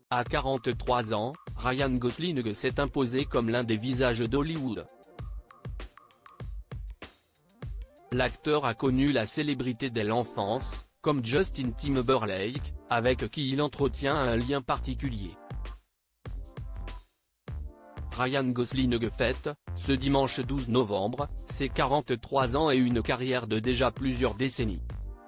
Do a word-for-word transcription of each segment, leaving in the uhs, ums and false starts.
À quarante-trois ans, Ryan Gosling s'est imposé comme l'un des visages d'Hollywood. L'acteur a connu la célébrité dès l'enfance, comme Justin Timberlake, avec qui il entretient un lien particulier. Ryan Gosling fête, ce dimanche douze novembre, ses quarante-trois ans et une carrière de déjà plusieurs décennies.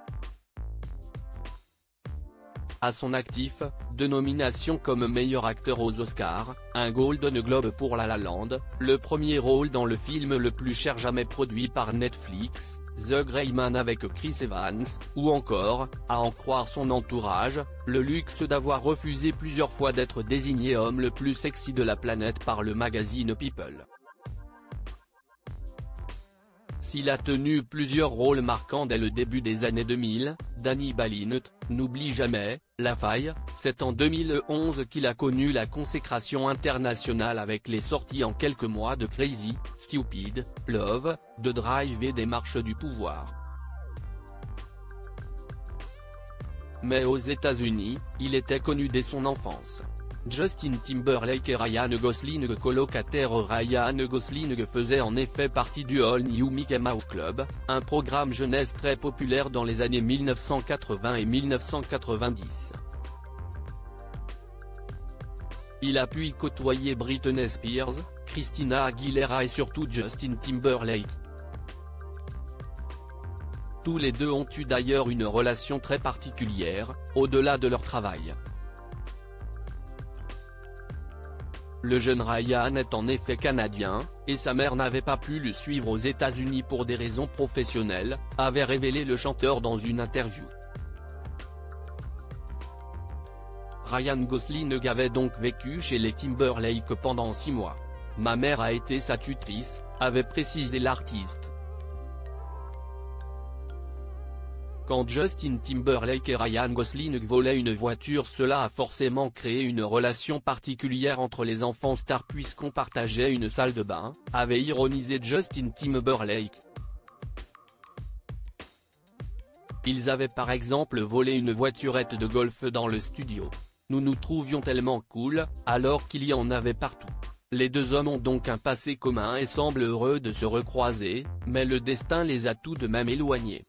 À son actif, deux nominations comme meilleur acteur aux Oscars, un Golden Globe pour La La Land, le premier rôle dans le film le plus cher jamais produit par Netflix, The Gray Man avec Chris Evans, ou encore, à en croire son entourage, le luxe d'avoir refusé plusieurs fois d'être désigné homme le plus sexy de la planète par le magazine People. S'il a tenu plusieurs rôles marquants dès le début des années deux mille, Danny Balint, N'oublie jamais, La Faille, c'est en deux mille onze qu'il a connu la consécration internationale avec les sorties en quelques mois de Crazy, Stupid, Love, The Drive et des Marches du pouvoir. Mais aux États-Unis, il était connu dès son enfance. Justin Timberlake et Ryan Gosling colocataires. Ryan Gosling faisait en effet partie du All New Mickey Mouse Club, un programme jeunesse très populaire dans les années mille neuf cent quatre-vingts et mille neuf cent quatre-vingt-dix. Il a pu y côtoyer Britney Spears, Christina Aguilera et surtout Justin Timberlake. Tous les deux ont eu d'ailleurs une relation très particulière, au-delà de leur travail. Le jeune Ryan est en effet canadien, et sa mère n'avait pas pu le suivre aux États-Unis pour des raisons professionnelles, avait révélé le chanteur dans une interview. Ryan Gosling avait donc vécu chez les Timberlake pendant six mois. Ma mère a été sa tutrice, avait précisé l'artiste. Quand Justin Timberlake et Ryan Gosling volaient une voiture, cela a forcément créé une relation particulière entre les enfants stars puisqu'on partageait une salle de bain, avait ironisé Justin Timberlake. Ils avaient par exemple volé une voiturette de golf dans le studio. Nous nous trouvions tellement cool, alors qu'il y en avait partout. Les deux hommes ont donc un passé commun et semblent heureux de se recroiser, mais le destin les a tout de même éloignés.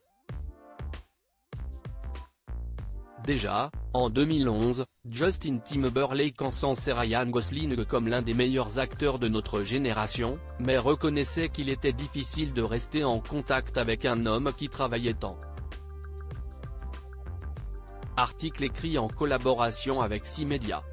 Déjà, en deux mille onze, Justin Timberlake encensait Ryan Gosling comme l'un des meilleurs acteurs de notre génération, mais reconnaissait qu'il était difficile de rester en contact avec un homme qui travaillait tant. Article écrit en collaboration avec six médias.